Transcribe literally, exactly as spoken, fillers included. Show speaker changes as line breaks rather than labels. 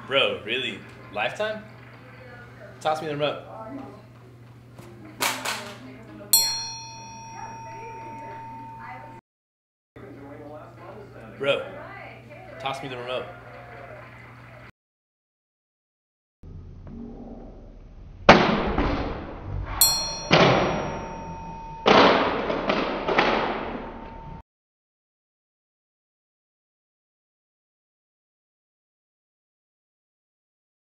Bro, really? Lifetime? Toss me the remote. Bro, toss me the remote.